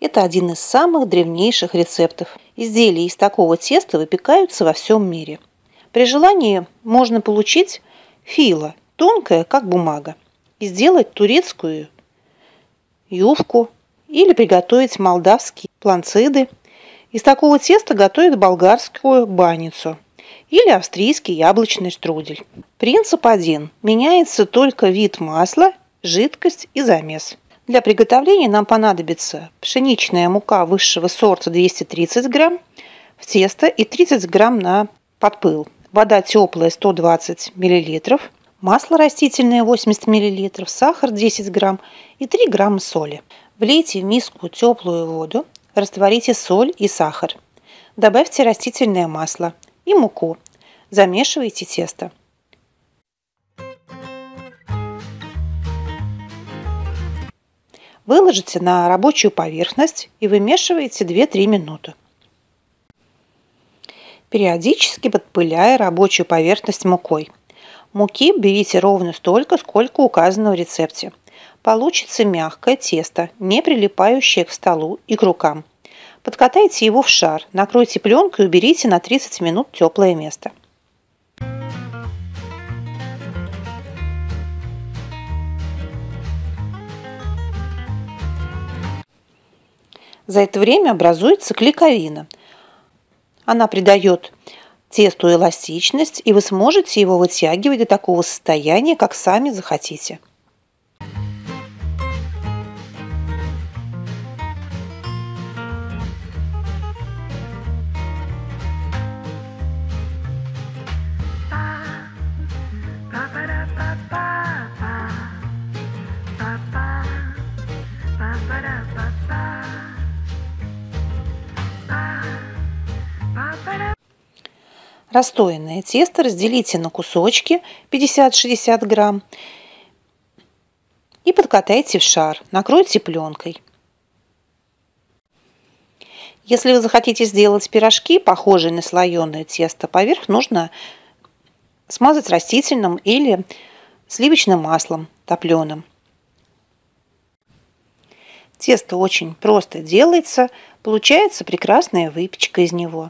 Это один из самых древнейших рецептов. Изделия из такого теста выпекаются во всем мире. При желании можно получить фило, тонкое, как бумага, и сделать турецкую юфку или приготовить молдавские планциды. Из такого теста готовят болгарскую баницу или австрийский яблочный штрудель. Принцип один. Меняется только вид масла, жидкость и замес. Для приготовления нам понадобится пшеничная мука высшего сорта 230 грамм в тесто и 30 грамм на подпыл. Вода теплая 120 мл, масло растительное 80 мл, сахар 10 грамм и 3 грамма соли. Влейте в миску теплую воду, растворите соль и сахар. Добавьте растительное масло и муку. Замешивайте тесто. Выложите на рабочую поверхность и вымешивайте 2-3 минуты, периодически подпыляя рабочую поверхность мукой. Муки берите ровно столько, сколько указано в рецепте. Получится мягкое тесто, не прилипающее к столу и к рукам. Подкатайте его в шар, накройте пленкой и уберите на 30 минут в теплое место. За это время образуется клейковина. Она придает тесту эластичность, и вы сможете его вытягивать до такого состояния, как сами захотите. Расстоянное тесто разделите на кусочки 50-60 грамм и подкатайте в шар, накройте пленкой. Если вы захотите сделать пирожки, похожие на слоеное тесто, поверх нужно смазать растительным или сливочным маслом топленым. Тесто очень просто делается, получается прекрасная выпечка из него.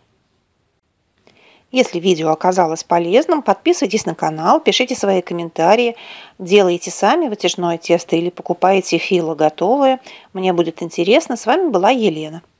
Если видео оказалось полезным, подписывайтесь на канал, пишите свои комментарии, делайте сами вытяжное тесто или покупаете фило готовое. Мне будет интересно. С вами была Елена.